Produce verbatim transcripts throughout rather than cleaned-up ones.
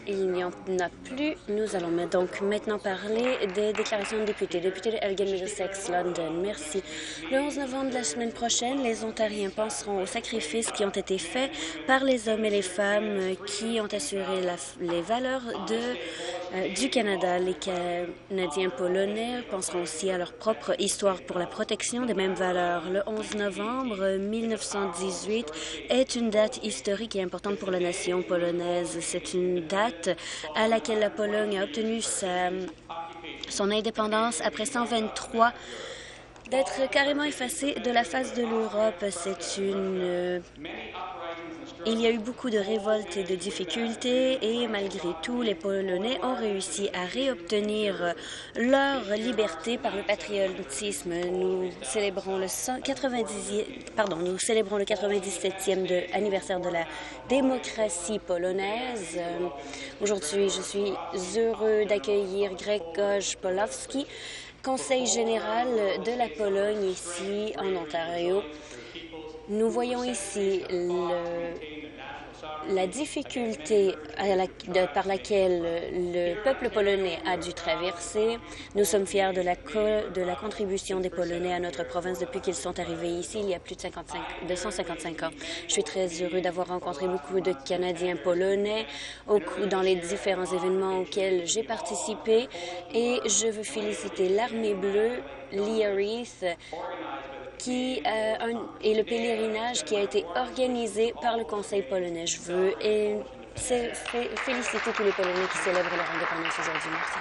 Il n'y en a plus. Nous allons donc maintenant parler des déclarations de députés. Député de Elgin Middlesex, London. Merci. Le onze novembre de la semaine prochaine, les Ontariens penseront aux sacrifices qui ont été faits par les hommes et les femmes qui ont assuré la, les valeurs de, euh, du Canada. Les Canadiens polonais penseront aussi à leur propre histoire pour la protection des mêmes valeurs. Le onze novembre mille neuf cent dix-huit est une date historique et importante pour la nation polonaise. C'est une date à laquelle la Pologne a obtenu sa, son indépendance après cent vingt-trois d'être carrément effacée de la face de l'Europe. C'est une... Euh, il y a eu beaucoup de révoltes et de difficultés et malgré tout, les Polonais ont réussi à réobtenir leur liberté par le patriotisme. Nous célébrons le quatre-vingt-dixième, pardon, nous célébrons le quatre-vingt-dix-septième de, anniversaire de la démocratie polonaise. Aujourd'hui, je suis heureux d'accueillir Grzegorz Polowski, conseil général de la Pologne ici en Ontario. Nous voyons ici le, la difficulté à la, de, par laquelle le peuple polonais a dû traverser. Nous sommes fiers de la, co, de la contribution des Polonais à notre province depuis qu'ils sont arrivés ici il y a plus de, cinquante-cinq, de cent cinquante-cinq ans. Je suis très heureux d'avoir rencontré beaucoup de Canadiens polonais au, dans les différents événements auxquels j'ai participé et je veux féliciter l'Armée bleue, l'I A R I S, qui euh, un, et le pèlerinage qui a été organisé par le Conseil polonais. Je veux et, féliciter tous les Polonais qui célèbrent leur indépendance aujourd'hui. Merci.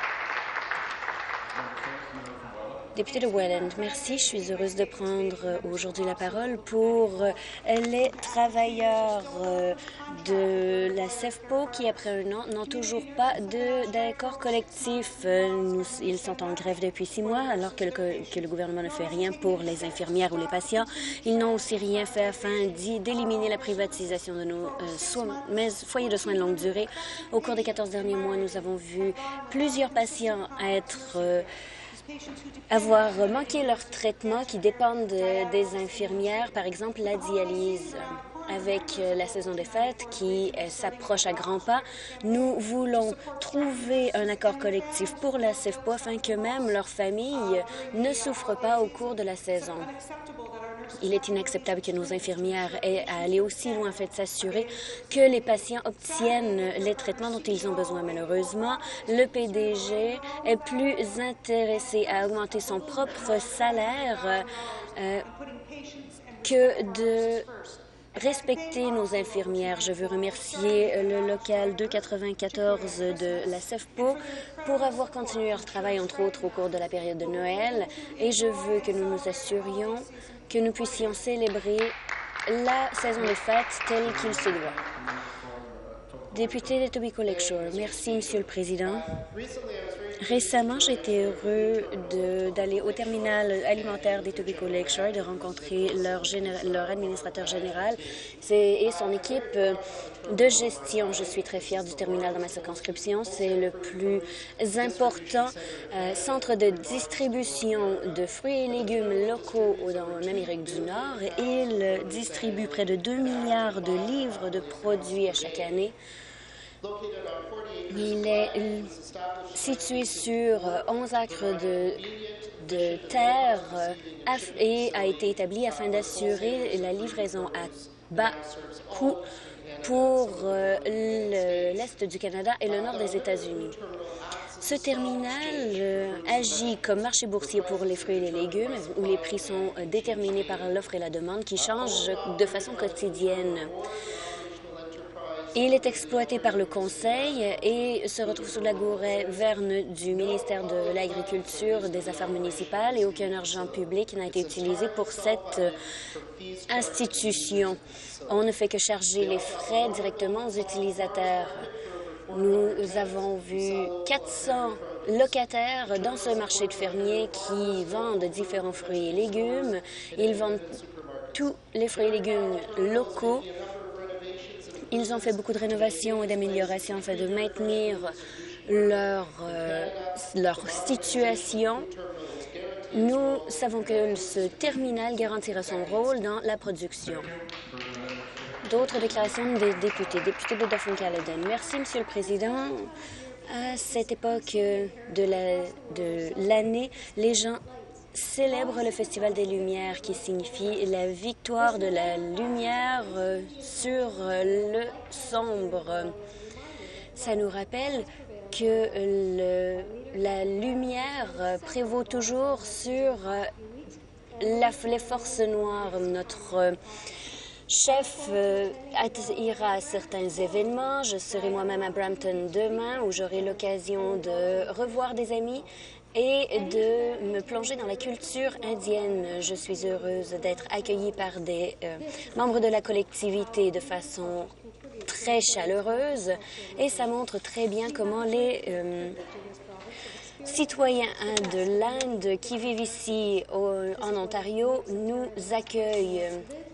Député de Welland, merci. Je suis heureuse de prendre aujourd'hui la parole pour les travailleurs de la CEFPO qui, après un an, n'ont toujours pas d'accord collectif. Nous, ils sont en grève depuis six mois, alors que le, que le gouvernement ne fait rien pour les infirmières ou les patients. Ils n'ont aussi rien fait afin d'éliminer la privatisation de nos euh, so foyers de soins de longue durée. Au cours des quatorze derniers mois, nous avons vu plusieurs patients être... Euh, avoir manqué leur traitement qui dépendent de, des infirmières, par exemple la dialyse. Avec la saison des fêtes qui euh, s'approche à grands pas, nous voulons trouver un accord collectif pour la CEFPO afin que même leurs familles ne souffrent pas au cours de la saison. Il est inacceptable que nos infirmières aient à aller aussi loin afin de s'assurer que les patients obtiennent les traitements dont ils ont besoin. Malheureusement, le P D G est plus intéressé à augmenter son propre salaire euh, que de respecter nos infirmières. Je veux remercier le local deux quatre-vingt-quatorze de la CEFPO pour avoir continué leur travail, entre autres, au cours de la période de Noël. Et je veux que nous nous assurions que nous puissions célébrer la saison des fêtes telle qu'il se doit. Député de Etobicoke Lakeshore, merci, Monsieur le Président. Récemment, j'ai été heureux d'aller au terminal alimentaire d'Etobicoke Lakeshore, de rencontrer leur, leur administrateur général et son équipe de gestion. Je suis très fière du terminal dans ma circonscription. C'est le plus important euh, centre de distribution de fruits et légumes locaux dans l'Amérique du Nord. Il distribue près de deux milliards de livres de produits à chaque année. Il est situé sur onze acres de, de terre et a été établi afin d'assurer la livraison à bas coût pour l'Est du Canada et le Nord des États-Unis. Ce terminal agit comme marché boursier pour les fruits et les légumes, où les prix sont déterminés par l'offre et la demande qui changent de façon quotidienne. Il est exploité par le Conseil et se retrouve sous la gouverne du ministère de l'Agriculture, des Affaires municipales et aucun argent public n'a été utilisé pour cette institution. On ne fait que charger les frais directement aux utilisateurs. Nous avons vu quatre cents locataires dans ce marché de fermiers qui vendent différents fruits et légumes. Ils vendent tous les fruits et légumes locaux. Ils ont fait beaucoup de rénovations et d'améliorations afin de maintenir leur, euh, leur situation. Nous savons que ce terminal garantira son rôle dans la production. D'autres déclarations des députés. Député de Dauphin-Caledon. Merci, Monsieur le Président. À cette époque de la- de l'année, les gens célèbrent le Festival des Lumières, qui signifie la victoire de la lumière euh, sur le sombre. Ça nous rappelle que le- la lumière prévaut toujours sur euh, la- les forces noires. Notre euh, chef euh, att- ira à certains événements. Je serai moi-même à Brampton demain, où j'aurai l'occasion de revoir des amis et de me plonger dans la culture indienne. Je suis heureuse d'être accueillie par des euh, membres de la collectivité de façon très chaleureuse, et ça montre très bien comment les euh, citoyens de l'Inde qui vivent ici au- en Ontario nous accueillent.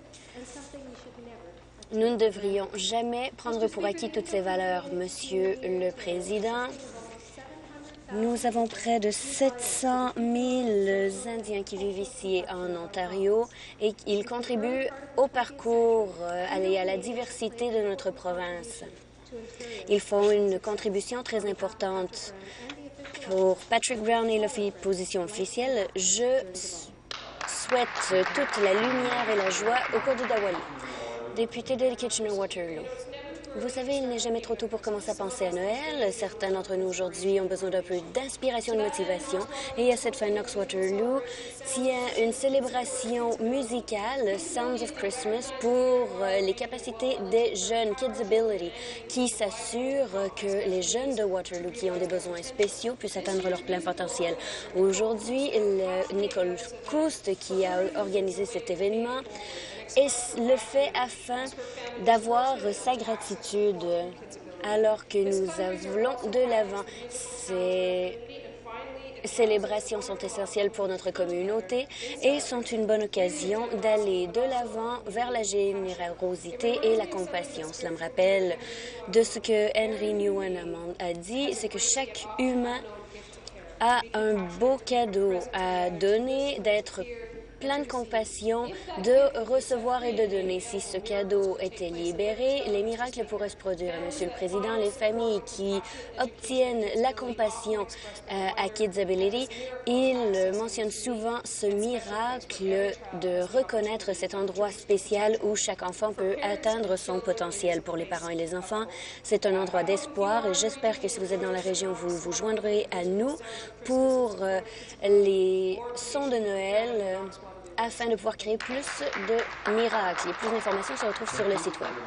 Nous ne devrions jamais prendre pour acquis toutes ces valeurs, Monsieur le Président. Nous avons près de sept cent mille Indiens qui vivent ici en Ontario et ils contribuent au parcours euh, et à la diversité de notre province. Ils font une contribution très importante. Pour Patrick Brown et l'opposition officielle, je souhaite toute la lumière et la joie au cours du Dawali. Député de Kitchener-Waterloo. Vous savez, il n'est jamais trop tôt pour commencer à penser à Noël. Certains d'entre nous aujourd'hui ont besoin d'un peu d'inspiration et de motivation. Et à cette fin, Knox-Waterloo tient une célébration musicale, Sounds of Christmas, pour les capacités des jeunes, Kids Ability, qui s'assure que les jeunes de Waterloo qui ont des besoins spéciaux puissent atteindre leur plein potentiel. Aujourd'hui, Nicole Coust, qui a organisé cet événement, et le fait afin d'avoir sa gratitude alors que nous allons de l'avant. Ces célébrations sont essentielles pour notre communauté et sont une bonne occasion d'aller de l'avant vers la générosité et la compassion. Cela me rappelle de ce que Henry Newen a dit, c'est que chaque humain a un beau cadeau à donner, d'être plein de compassion, de recevoir et de donner. Si ce cadeau était libéré, les miracles pourraient se produire. Monsieur le Président, les familles qui obtiennent la compassion euh, à Kids Ability, ils mentionnent souvent ce miracle de reconnaître cet endroit spécial où chaque enfant peut atteindre son potentiel. Pour les parents et les enfants, c'est un endroit d'espoir et j'espère que si vous êtes dans la région, vous vous joindrez à nous pour euh, les sons de Noël euh, afin de pouvoir créer plus de miracles. Et plus d'informations se retrouvent sur le site Web.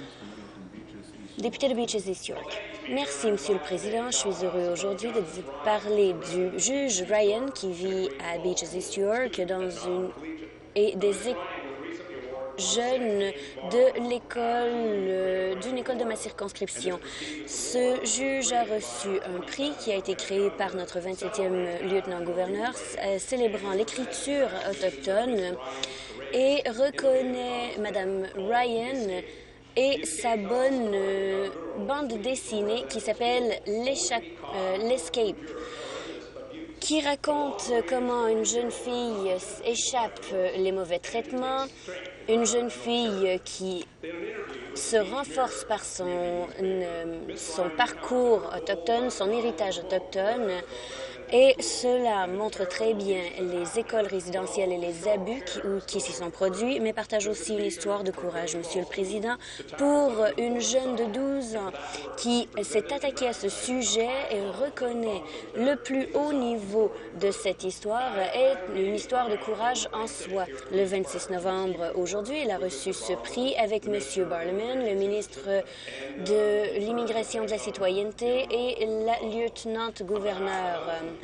Député de Beaches East York. Merci, Monsieur le Président. Je suis heureux aujourd'hui de vous parler du juge Ryan qui vit à Beaches East York dans une et des jeunes de l'école, euh, d'une école de ma circonscription. Ce juge a reçu un prix qui a été créé par notre vingt-septième lieutenant-gouverneur euh, célébrant l'écriture autochtone et reconnaît Madame Ryan et sa bonne euh, bande dessinée qui s'appelle euh, l'Escape, qui raconte comment une jeune fille échappe les mauvais traitements, une jeune fille qui se renforce par son, euh, son parcours autochtone, son héritage autochtone. Et cela montre très bien les écoles résidentielles et les abus qui, qui s'y sont produits, mais partage aussi une histoire de courage, Monsieur le Président, pour une jeune de douze ans qui s'est attaquée à ce sujet et reconnaît le plus haut niveau de cette histoire est une histoire de courage en soi. Le vingt-six novembre, aujourd'hui, elle a reçu ce prix avec Monsieur Barleman, le ministre de l'Immigration, de la Citoyenneté et la lieutenant-gouverneur.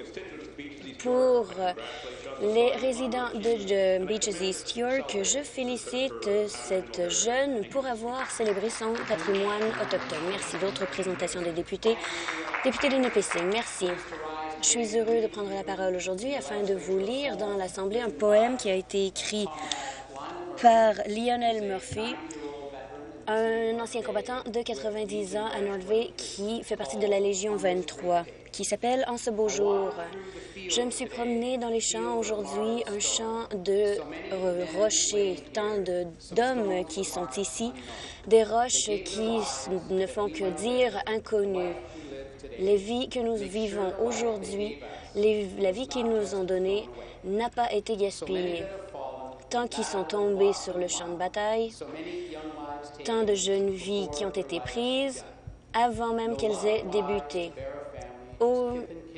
Pour les résidents de, de Beaches East York, je félicite cette jeune pour avoir célébré son patrimoine autochtone. Merci. D'autres présentations des députés. Député de Nipissing, merci. Je suis heureux de prendre la parole aujourd'hui afin de vous lire dans l'Assemblée un poème qui a été écrit par Lionel Murphy un ancien combattant de quatre-vingt-dix ans à North Bay qui fait partie de la Légion vingt-trois, qui s'appelle En ce beau jour. Je me suis promenée dans les champs aujourd'hui, un champ de euh, rochers, tant d'hommes qui sont ici, des roches qui ne font que dire inconnues. Les vies que nous vivons aujourd'hui, la vie qu'ils nous ont donnée n'a pas été gaspillée. Tant qu'ils sont tombés sur le champ de bataille, tant de jeunes vies qui ont été prises avant même qu'elles aient débuté. Oh,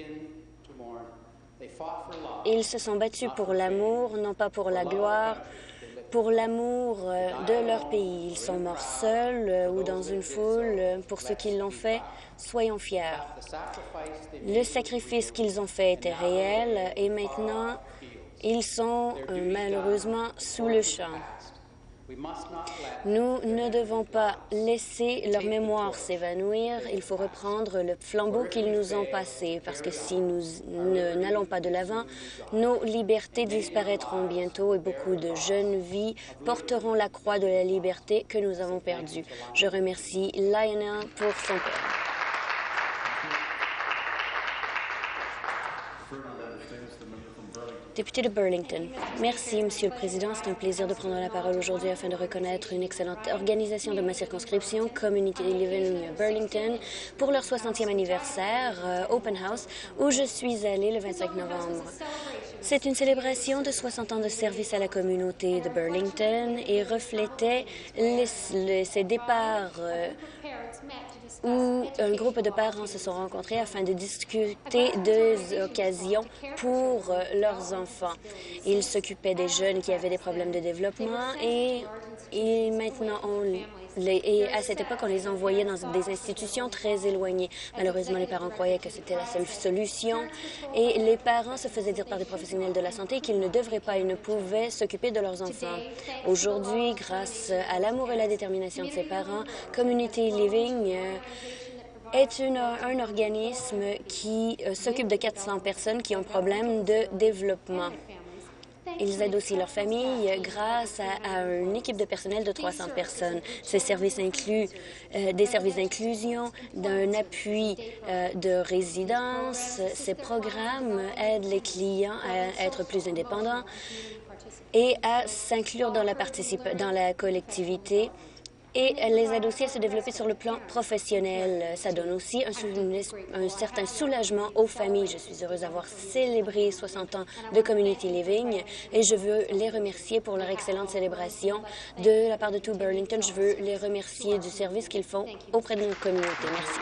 ils se sont battus pour l'amour, non pas pour la gloire, pour l'amour de leur pays. Ils sont morts seuls ou dans une foule. Pour ceux qui l'ont fait, soyons fiers. Le sacrifice qu'ils ont fait était réel et maintenant, ils sont euh, malheureusement sous le champ. Nous ne devons pas laisser leur mémoire s'évanouir. Il faut reprendre le flambeau qu'ils nous ont passé, parce que si nous n'allons pas de l'avant, nos libertés disparaîtront bientôt et beaucoup de jeunes vies porteront la croix de la liberté que nous avons perdue. Je remercie Lionel pour son père. Député de Burlington. Merci, Monsieur le Président. C'est un plaisir de prendre la parole aujourd'hui afin de reconnaître une excellente organisation de ma circonscription, Community Living Burlington, pour leur soixantième anniversaire, euh, Open House, où je suis allée le vingt-cinq novembre. C'est une célébration de soixante ans de service à la communauté de Burlington et reflétait les, les, ces départs euh, où un groupe de parents se sont rencontrés afin de discuter des occasions pour leurs enfants. Ils s'occupaient des jeunes qui avaient des problèmes de développement et, et maintenant, on, les, et à cette époque, on les envoyait dans des institutions très éloignées. Malheureusement, les parents croyaient que c'était la seule solution et les parents se faisaient dire par des professionnels de la santé qu'ils ne devraient pas et ne pouvaient s'occuper de leurs enfants. Aujourd'hui, grâce à l'amour et la détermination de ses parents, Community Living euh, est une, un organisme qui euh, s'occupe de quatre cents personnes qui ont problème de développement. Ils aident aussi leurs familles grâce à, à une équipe de personnel de trois cents personnes. Ces services incluent euh, des services d'inclusion, d'un appui euh, de résidence. Ces programmes aident les clients à être plus indépendants et à s'inclure dans la participa- dans la collectivité et les aide aussi à se développer sur le plan professionnel. Ça donne aussi un, un certain soulagement aux familles. Je suis heureuse d'avoir célébré soixante ans de Community Living et je veux les remercier pour leur excellente célébration. De la part de tout Burlington, je veux les remercier du service qu'ils font auprès de notre communauté. Merci.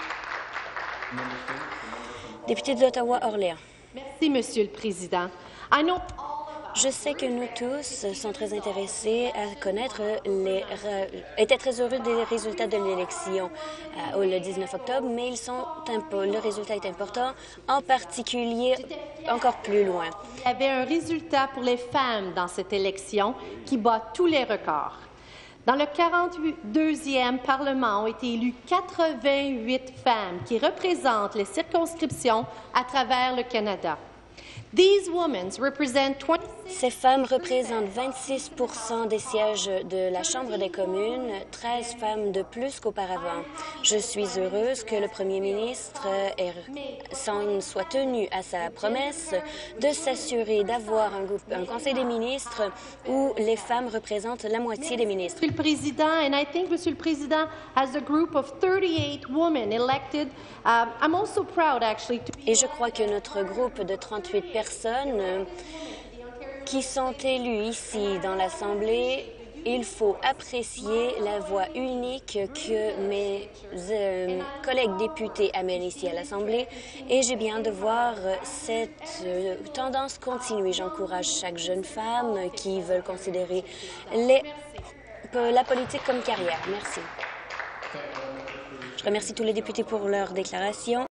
Député d'Ottawa-Orléans. Merci, Monsieur le Président. I know... Je sais que nous tous sommes très intéressés à connaître les... étaient très heureux des résultats de l'élection euh, le dix-neuf octobre, mais ils sont le résultat est important, en particulier encore plus loin. Il y avait un résultat pour les femmes dans cette élection qui bat tous les records. Dans le quarante-deuxième Parlement ont été élues quatre-vingt-huit femmes qui représentent les circonscriptions à travers le Canada. These women represent Ces femmes représentent vingt-six pour cent des sièges de la Chambre des communes, treize femmes de plus qu'auparavant. Je suis heureuse que le premier ministre soit tenu à sa promesse de s'assurer d'avoir un, un conseil des ministres où les femmes représentent la moitié des ministres. Monsieur le Président, and I think, Monsieur le Président, as a group of thirty-eight women elected, um, I'm also proud actually to... Et je crois que notre groupe de trente-huit personnes euh, qui sont élues ici dans l'Assemblée, il faut apprécier la voix unique que mes euh, collègues députés amènent ici à l'Assemblée et j'ai bien hâte de voir cette euh, tendance continuer. J'encourage chaque jeune femme qui veut considérer les, la politique comme carrière. Merci. Je remercie tous les députés pour leur déclaration.